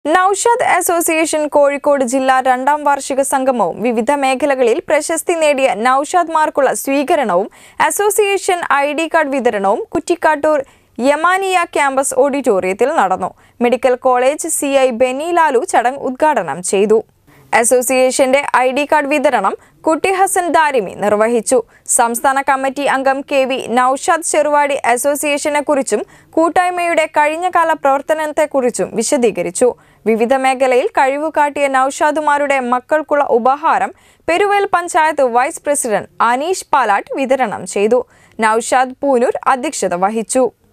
Naushad association Kozhikode ജില്ലാ രണ്ടാം വാർഷിക സംഗമവും വിവിധ മേഖലകളിൽ പ്രശസ്തി നേടിയ നൌഷാദ്മാർക്കുള്ള സ്വീകരണവും അസോസിയേഷൻ ഐഡി കാർഡ് വിതരണവും കുറ്റിക്കാട്ടൂർ യമാനിയ ക്യാമ്പസ് ഓഡിറ്റോറിയത്തിൽ നടന്നു. Medical college CI Benny Lalu ചടങ്ങ് ഉദ്ഘാടനം ചെയ്തു. അസോസിയേഷന്റെ ഐഡി കാർഡ് വിതരണം കുട്ടി ഹസൻ ദാരിമി നിർവഹിച്ചു. സംസ്ഥാന കമ്മിറ്റി അംഗം KV നൌഷാദ് ചെറുവാടി അസോസിയേഷനെക്കുറിച്ചും കൂട്ടായ്മയുടെ കഴിഞ്ഞകാല പ്രവർത്തനത്തെക്കുറിച്ചും വിശദീകരിച്ചു. വിവിധ മേഖലയിൽ കഴിവുകാട്ടിയ നൌഷാദുമാരുടെ മക്കൾക്കുള്ള ഉപഹാരം പെരുവയൽ പഞ്ചായത്ത് വൈസ് പ്രസിഡന്റ് അനീഷ് പാലാട്ട് വിതരണം ചെയ്തു. നൌഷാദ് പൂനൂർ അധ്യക്ഷത വഹിച്ചു.